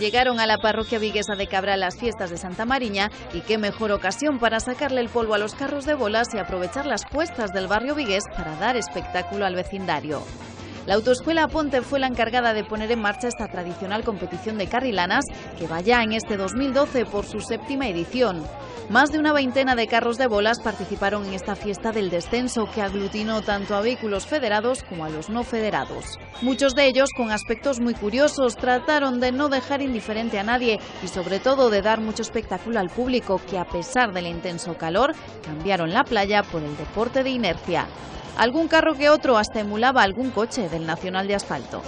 Llegaron a la parroquia viguesa de Cabral las fiestas de Santa Mariña y qué mejor ocasión para sacarle el polvo a los carros de bolas y aprovechar las puestas del barrio vigués para dar espectáculo al vecindario. La Autoescuela Ponte fue la encargada de poner en marcha esta tradicional competición de carrilanas que va ya en este 2012 por su 7ª edición. Más de una veintena de carros de bolas participaron en esta fiesta del descenso que aglutinó tanto a vehículos federados como a los no federados. Muchos de ellos con aspectos muy curiosos trataron de no dejar indiferente a nadie y sobre todo de dar mucho espectáculo al público que a pesar del intenso calor cambiaron la playa por el deporte de inercia. Algún carro que otro hasta emulaba algún coche del Nacional de Asfalto.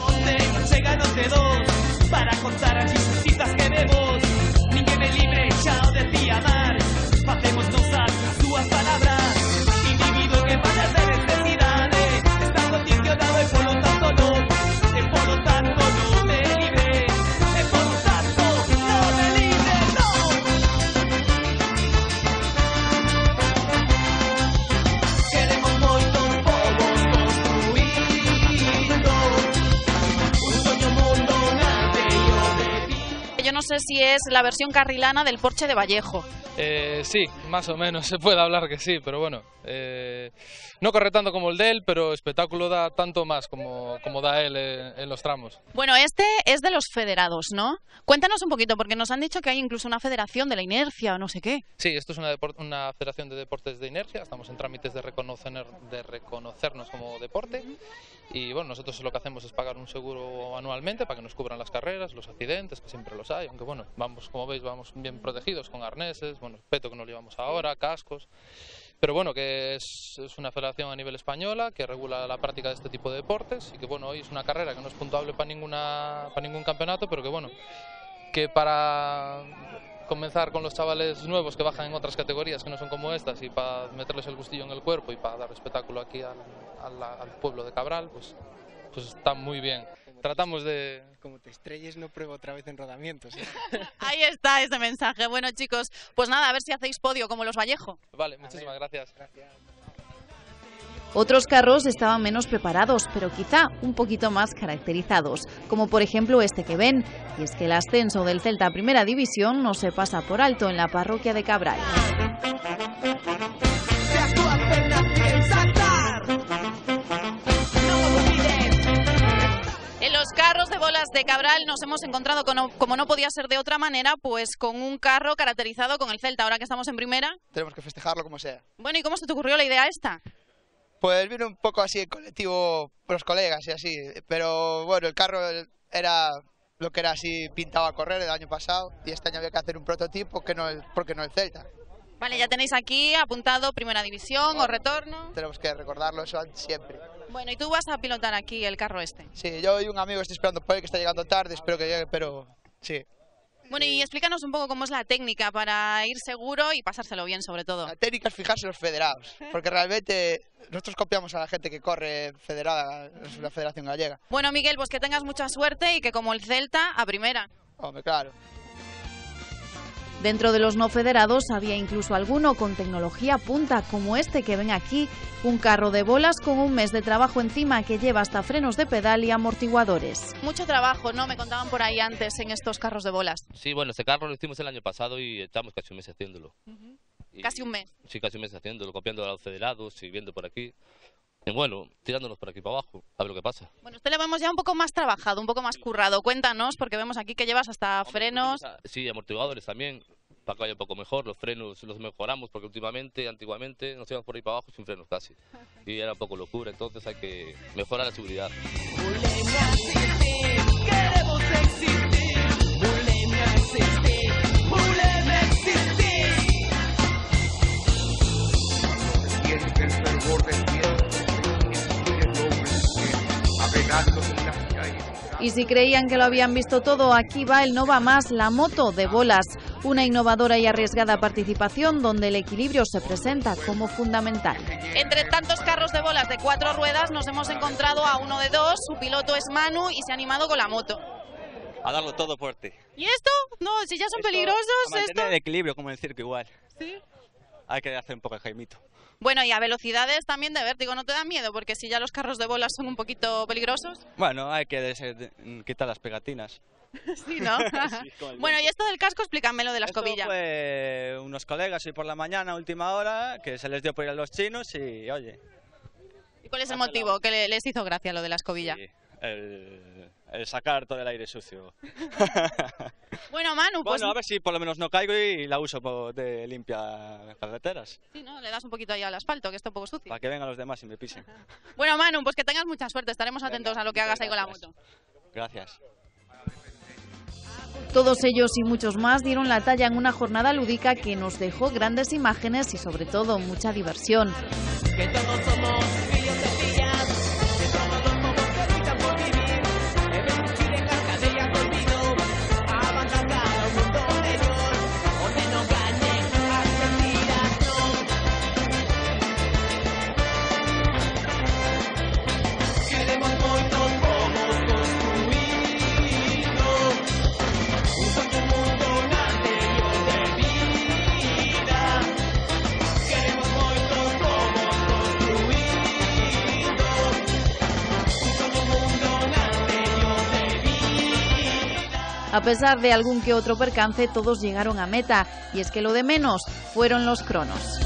Yo no sé si es la versión carrilana del Porsche de Vallejo. Sí, más o menos, se puede hablar que sí, pero bueno, no corre tanto como el de él, pero espectáculo da tanto más como da él en los tramos. Bueno, este es de los federados, ¿no? Cuéntanos un poquito, porque nos han dicho que hay incluso una federación de la inercia o no sé qué. Sí, esto es una federación de deportes de inercia, estamos en trámites de reconocernos como deporte y bueno, nosotros lo que hacemos es pagar un seguro anualmente para que nos cubran las carreras, los accidentes, que siempre los hay, aunque bueno, vamos, como veis, vamos bien protegidos con arneses, bueno, peto que nos llevamos ahora, cascos, pero bueno, que es una federación a nivel española que regula la práctica de este tipo de deportes y que bueno, hoy es una carrera que no es puntuable para ningún campeonato, pero que bueno, que para comenzar con los chavales nuevos que bajan en otras categorías que no son como estas y para meterles el gustillo en el cuerpo y para dar espectáculo aquí al pueblo de Cabral, pues está muy bien. Tratamos de... Como te estrelles, no pruebo otra vez en rodamientos. Ahí está ese mensaje. Bueno, chicos, pues nada, a ver si hacéis podio como los Vallejo. Vale, muchísimas gracias. Otros carros estaban menos preparados, pero quizá un poquito más caracterizados, como por ejemplo este que ven, y es que el ascenso del Celta a Primera División no se pasa por alto en la parroquia de Cabral. En los carros de bolas de Cabral nos hemos encontrado, como no podía ser de otra manera, pues con un carro caracterizado con el Celta. Ahora que estamos en primera, Tenemos que festejarlo como sea. bueno, ¿y cómo se te ocurrió la idea esta? Pues vino un poco así en colectivo por los colegas y así, pero bueno, el carro era lo que era así pintado a correr el año pasado y este año había que hacer un prototipo porque no el Celta. Vale, ya tenéis aquí apuntado Primera División o retorno. Tenemos que recordarlo eso siempre. Bueno, ¿y tú vas a pilotar aquí el carro este? Sí, yo y un amigo estoy esperando por él que está llegando tarde, espero que llegue, pero sí. Bueno, y explícanos un poco cómo es la técnica para ir seguro y pasárselo bien, sobre todo. La técnica es fijarse en los federados, porque realmente nosotros copiamos a la gente que corre federada, es la Federación Gallega. Bueno, Miguel, pues que tengas mucha suerte y que como el Celta, a primera. Hombre, claro. Dentro de los no federados había incluso alguno con tecnología punta, como este que ven aquí, un carro de bolas con un mes de trabajo encima que lleva hasta frenos de pedal y amortiguadores. Mucho trabajo, ¿no? Me contaban por ahí antes en estos carros de bolas. Sí, bueno, este carro lo hicimos el año pasado y echamos casi un mes haciéndolo. Casi un mes. Sí, casi un mes haciéndolo, copiando a los federados y viendo por aquí. Y bueno, tirándonos por aquí para abajo, a ver lo que pasa. Bueno, usted lo vemos ya un poco más trabajado, un poco más currado. Cuéntanos, porque vemos aquí que llevas hasta frenos. Sí, amortiguadores también, para que vaya un poco mejor. Los frenos los mejoramos porque antiguamente nos íbamos por ahí para abajo sin frenos casi. Y era un poco locura, entonces hay que mejorar la seguridad. Queremos existir, Bulemia existir, Bulemia existir. Siente el fervor del viento, el hombre navegando en las calles. Y si creían que lo habían visto todo, aquí va el No Va Más, la moto de bolas. Una innovadora y arriesgada participación donde el equilibrio se presenta como fundamental. Entre tantos carros de bolas de 4 ruedas nos hemos encontrado a uno de 2, su piloto es Manu y se ha animado con la moto. A darlo todo fuerte. ¿Y esto? No, si ya son peligrosos, A mantener esto... el equilibrio como en el circo igual. ¿Sí? Hay que hacer un poco el jaimito. Bueno, y a velocidades también de vértigo, ¿no te da miedo? Porque si ya los carros de bolas son un poquito peligrosos. Bueno, hay que quitar las pegatinas. Sí, ¿no? Sí, Bueno, y esto del casco, explícame lo de la escobilla. Fue unos colegas hoy por la mañana, a última hora, que se les dio por ir a los chinos y, oye... ¿Y cuál es el motivo que les hizo gracia lo de la escobilla? Sí, el sacar todo el aire sucio. Bueno, Manu, pues... Bueno, a ver si por lo menos no caigo y la uso de limpia carreteras. Sí, ¿no? Le das un poquito ahí al asfalto, que está un poco sucio. Para que vengan los demás y me pisen. Bueno, Manu, pues que tengas mucha suerte. Estaremos atentos a lo que hagas ahí con la moto. Gracias. Todos ellos y muchos más dieron la talla en una jornada lúdica que nos dejó grandes imágenes y sobre todo mucha diversión. Que todos somos fillos de fillas, que somos los pobos que luchan por vivir, que resistir en las cadenas de olvido, avanzar cada un mundo mejor, donde no ganen las mentiras, no. Queremos moitos povos construídos, un santo mundo anterior de vida. Queremos moitos povos A pesar de algún que otro percance, todos llegaron a meta, y es que lo de menos fueron los cronos.